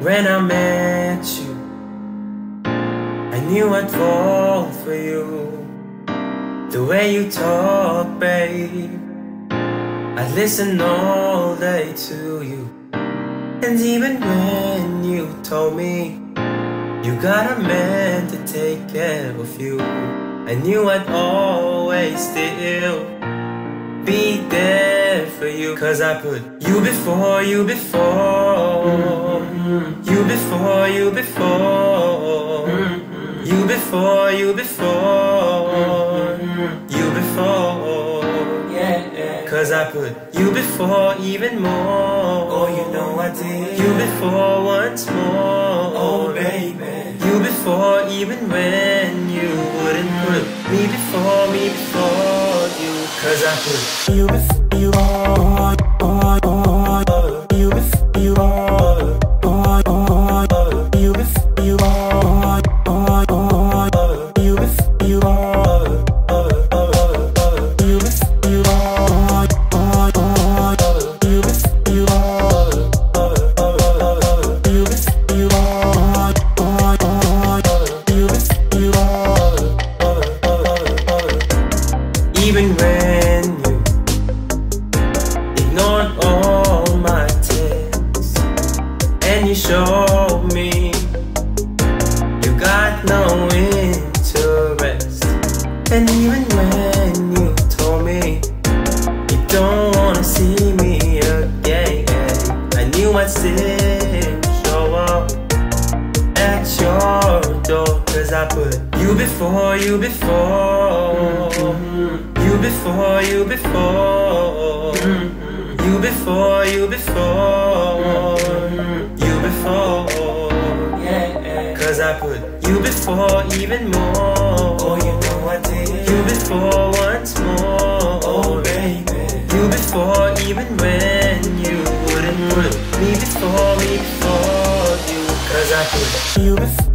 When I met you, I knew I'd fall for you. The way you talk, babe, I'd listen all day to you. And even when you told me you got a man to take care of you, I knew I'd always still be there for you. Cause I put you before, you before, you before, you before, you before, you before, you before, yeah. Cause I put you before even more. Oh, you know I did. You before once more. Oh, baby. You before even when you wouldn't put me before you. Cause I put you before, you before, you before, you even when you ignored all my texts and you showed me you got no interest, and even when you told me you don't wanna see me again, I knew I'd still show up at your door. Cause I put you before, you before, you before, you before, you before, you before, you before, yeah. Cause I put you before even more. Oh, you know I did. You before once more. Oh, baby. You before even when you wouldn't put me before you. Cause I put you before.